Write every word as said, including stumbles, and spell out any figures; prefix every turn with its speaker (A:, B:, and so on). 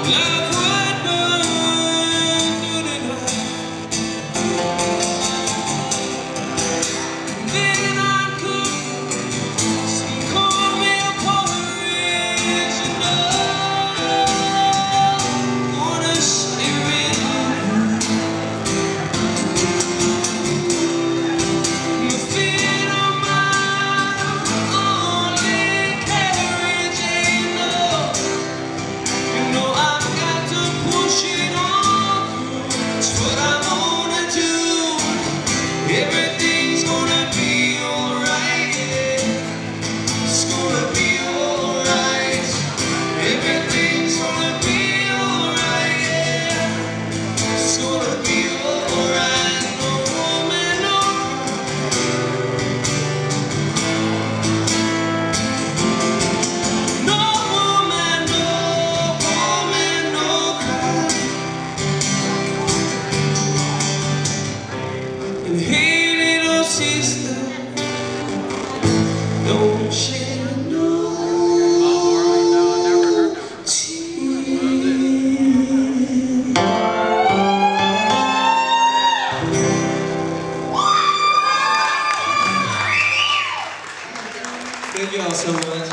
A: Everything's gonna be alright, yeah. It's gonna be alright. Everything's gonna be alright, yeah. It's gonna be alright. No woman, no No woman, no woman, no cry. And hey, little sister, don't shed no tears. Thank you all so much.